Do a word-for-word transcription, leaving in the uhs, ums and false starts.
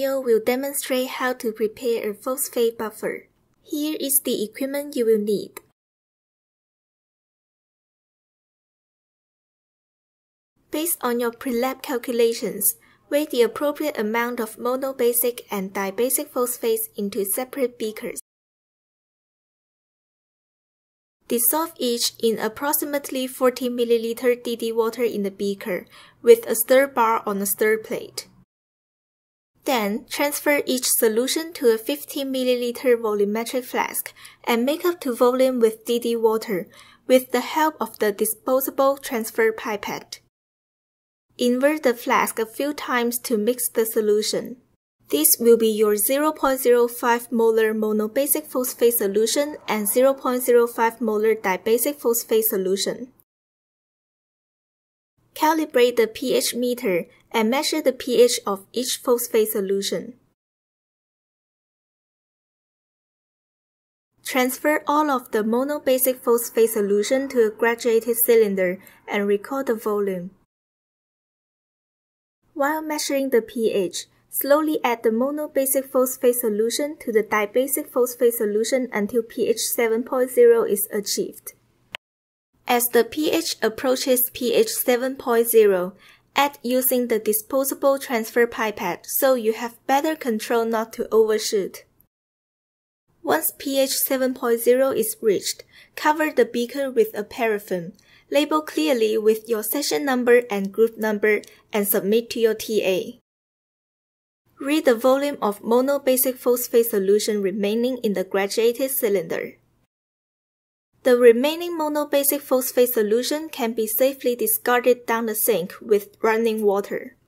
video will demonstrate how to prepare a phosphate buffer. Here is the equipment you will need. Based on your pre-lab calculations, weigh the appropriate amount of monobasic and dibasic phosphates into separate beakers. Dissolve each in approximately forty milliliters D D water in the beaker with a stir bar on a stir plate. Then, transfer each solution to a fifteen milliliter volumetric flask and make up to volume with D D water with the help of the disposable transfer pipette. Invert the flask a few times to mix the solution. This will be your zero point zero five molar monobasic phosphate solution and zero point zero five molar dibasic phosphate solution. Calibrate the pH meter and measure the pH of each phosphate solution. Transfer all of the monobasic phosphate solution to a graduated cylinder and record the volume. While measuring the pH, slowly add the monobasic phosphate solution to the dibasic phosphate solution until pH seven point zero is achieved. As the pH approaches pH seven point zero, add using the disposable transfer pipette so you have better control not to overshoot. Once pH seven point zero is reached, cover the beaker with a paraffin. Label clearly with your session number and group number and submit to your T A. Read the volume of monobasic phosphate solution remaining in the graduated cylinder. The remaining monobasic phosphate solution can be safely discarded down the sink with running water.